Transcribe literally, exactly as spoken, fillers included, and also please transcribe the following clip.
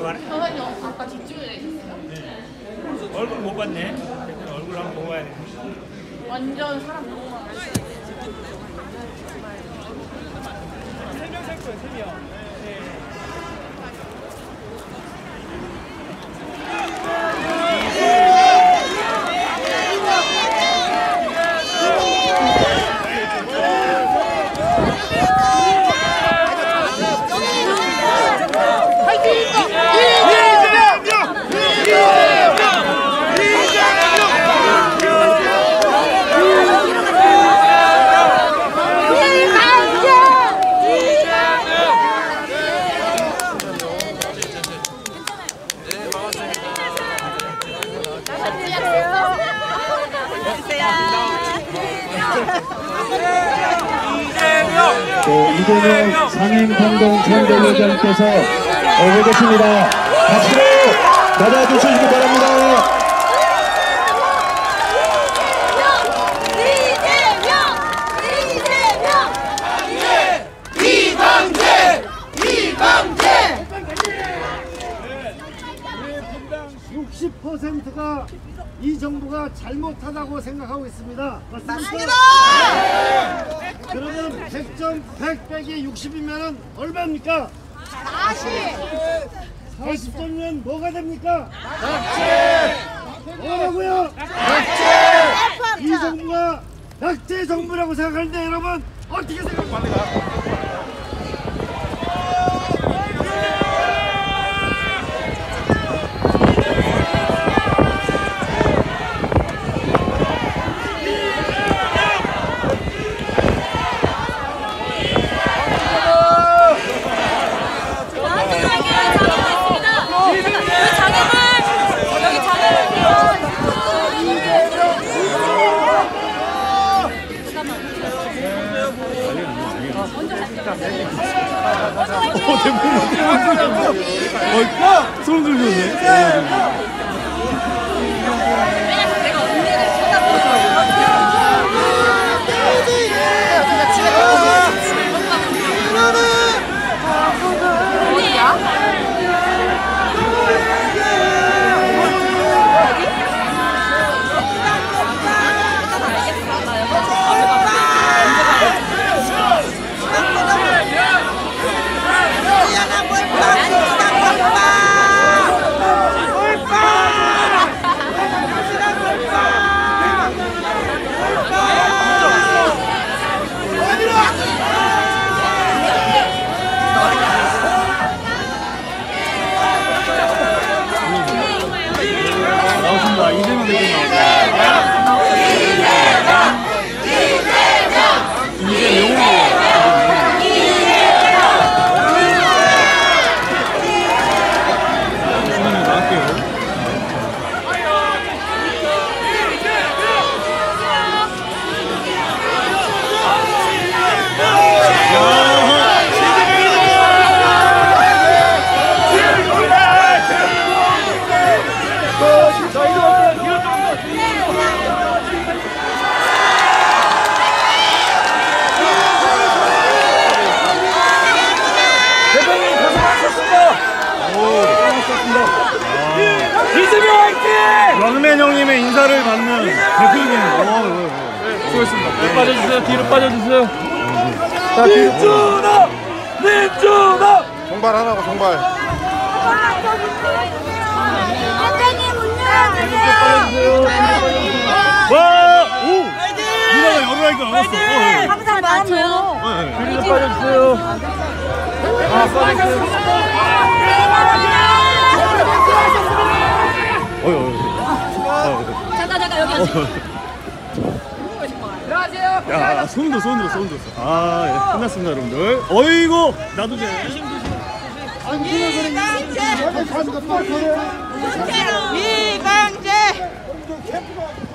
가네. 선생님 아까 뒷줄에 있었어요? 네. 얼굴 못 봤네. 얼굴 한번 보고 와야 돼. 완전 사람 너무 많아. 세 명 살 거예요, 세 명. 이재명 상임공동선대위원장께서 오고 계십니다. 박수로 받아주시기 바랍니다. 이재명! 이재명! 이광재! 이광재! 육십 퍼센트가 이 정부가 잘못하다고 생각하고 있습니다. 맞습니까? 그러면 백 점 백 빼기 육십이면 얼마입니까? 사십! 사십 점이면 뭐가 됩니까? 낙제! 뭐라고요? 낙제! 이 정부가 낙제 정부라고 생각하는데 여러분 어떻게 생각합니까? 어, 대부분 어, 소름 돋았네. 나오신다. 이재명 대표 나오신다. 이재명 이재명 화이팅! 런맨 형님의 인사를 받는 대표님. 수고했습니다. 뒤로 빠져주세요. 뒤로 빠져주세요. 자, 민준아! 민준아! 정발하라고 정발. 선생님 문 열어주세요. 와! 오! 누나가 열어라니까 알았어. 항상 많아요. 뒤로 빠져주세요. 아, 빠져주세요. 어이, 어이. 잠깐 잠깐 여기 안녕하세요. 야, 손 들어, 손 들어, 손 들었어. 아, 예, 끝났습니다, 여러분들. 어이구, 나도 돼. 이광재!